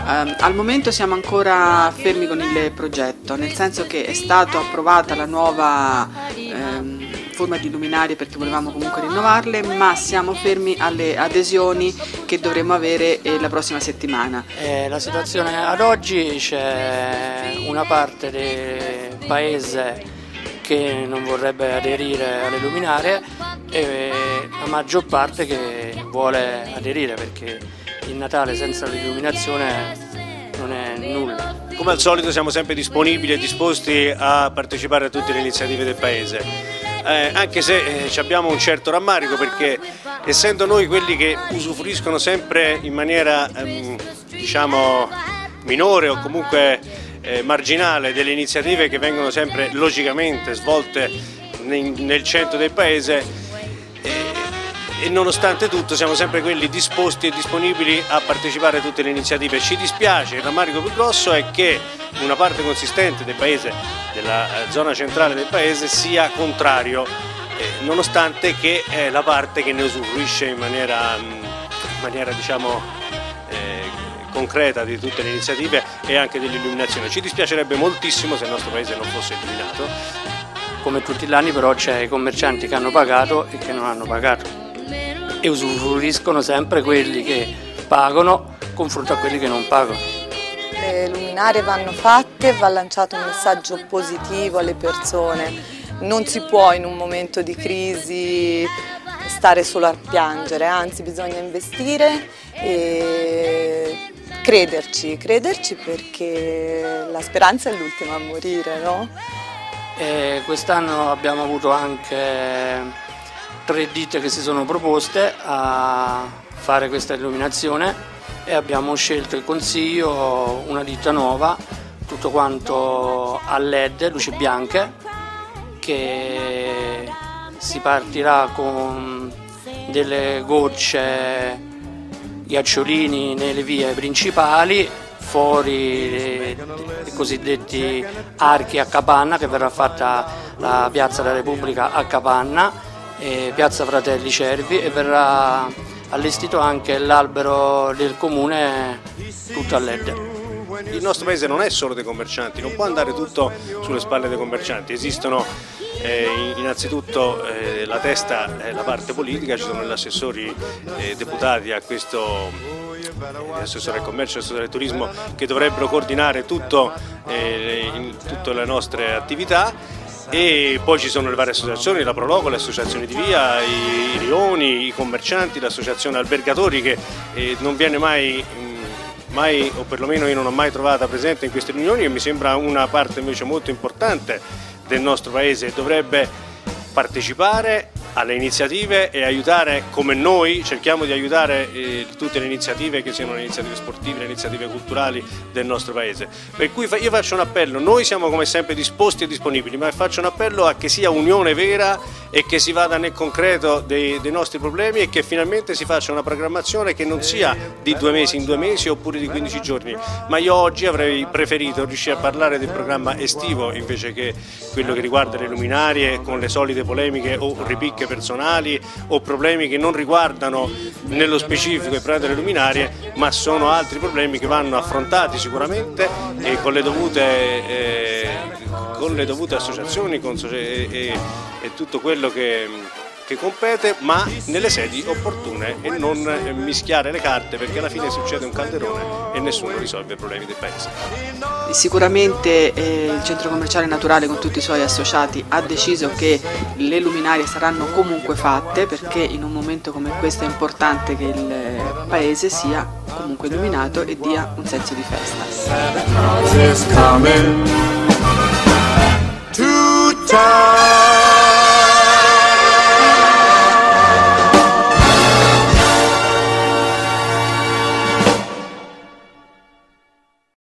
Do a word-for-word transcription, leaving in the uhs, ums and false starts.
Um, al momento siamo ancora fermi con il progetto, nel senso che è stata approvata la nuova um, forma di luminarie perché volevamo comunque rinnovarle, ma siamo fermi alle adesioni che dovremo avere eh, la prossima settimana. Eh, la situazione ad oggi, c'è una parte del paese che non vorrebbe aderire alle luminarie e la maggior parte che vuole aderire, perché il Natale senza l'illuminazione non è nulla. Come al solito siamo sempre disponibili e disposti a partecipare a tutte le iniziative del Paese, eh, anche se eh, abbiamo un certo rammarico, perché essendo noi quelli che usufruiscono sempre in maniera ehm, diciamo minore o comunque eh, marginale delle iniziative che vengono sempre logicamente svolte nel centro del Paese, e nonostante tutto siamo sempre quelli disposti e disponibili a partecipare a tutte le iniziative. Ci dispiace, il rammarico più grosso è che una parte consistente del paese, della zona centrale del paese, sia contrario, eh, nonostante che è la parte che ne usufruisce in maniera, in maniera diciamo, eh, concreta di tutte le iniziative e anche dell'illuminazione. Ci dispiacerebbe moltissimo se il nostro paese non fosse illuminato. Come tutti gli anni però c'è i commercianti che hanno pagato e che non hanno pagato, e usufruiscono sempre quelli che pagano confronto a quelli che non pagano. Le luminarie vanno fatte, va lanciato un messaggio positivo alle persone. Non si può in un momento di crisi stare solo a piangere, anzi bisogna investire e crederci, crederci perché la speranza è l'ultima a morire, no? Quest'anno abbiamo avuto anche tre ditte che si sono proposte a fare questa illuminazione e abbiamo scelto il consiglio una ditta nuova, tutto quanto a L E D, luci bianche, che si partirà con delle gocce, ghiacciolini nelle vie principali, fuori i cosiddetti archi a capanna, che verrà fatta la Piazza della Repubblica a capanna, e Piazza Fratelli Cervi, e verrà allestito anche l'albero del comune tutto a L E D. Il nostro paese non è solo dei commercianti, non può andare tutto sulle spalle dei commercianti, esistono eh, innanzitutto eh, la testa e la parte politica, ci sono gli assessori eh, deputati a questo, l'assessore al commercio e l'assessore al turismo, che dovrebbero coordinare tutto, eh, in tutte le nostre attività. E poi ci sono le varie associazioni, la Proloco, le associazioni di via, i rioni, i commercianti, l'associazione albergatori, che eh, non viene mai, mai, o perlomeno io non ho mai trovata presente in queste riunioni, e mi sembra una parte invece molto importante del nostro paese. Dovrebbe partecipare alle iniziative e aiutare, come noi cerchiamo di aiutare eh, tutte le iniziative, che siano le iniziative sportive, le iniziative culturali del nostro paese. Per cui io faccio un appello, noi siamo come sempre disposti e disponibili, ma faccio un appello a che sia unione vera e che si vada nel concreto dei, dei nostri problemi, e che finalmente si faccia una programmazione che non sia di due mesi in due mesi oppure di quindici giorni, ma io oggi avrei preferito riuscire a parlare del programma estivo invece che quello che riguarda le luminarie, con le solite polemiche o ripicche personali o problemi che non riguardano nello specifico il problema delle luminarie, ma sono altri problemi che vanno affrontati sicuramente e con le dovute, eh, con le dovute associazioni con, e, e, e tutto quello che, che compete, ma nelle sedi opportune, e non mischiare le carte, perché alla fine succede un calderone e nessuno risolve i problemi del paese. Sicuramente eh, il centro commerciale naturale con tutti i suoi associati ha deciso che le luminarie saranno comunque fatte, perché in un momento come questo è importante che il paese sia comunque illuminato e dia un senso di festa.